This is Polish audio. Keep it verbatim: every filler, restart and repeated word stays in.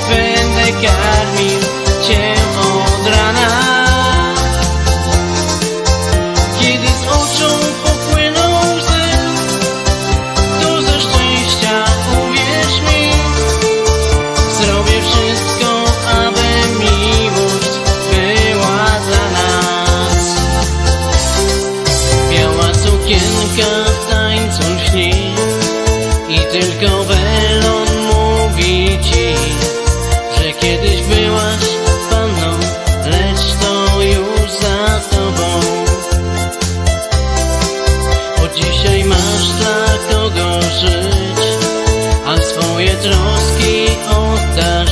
będę karmił Cię od rana. Kiedy z oczu popłyną łzy, to ze szczęścia uwierz mi, zrobię wszystko, aby miłość była dla nas. Biała sukienka w tańcu śni i tylko welon mówi Ci, że kiedyś byłaś panną, lecz to już za Tobą. Od dzisiaj masz dla kogo żyć, a swoje troski oddasz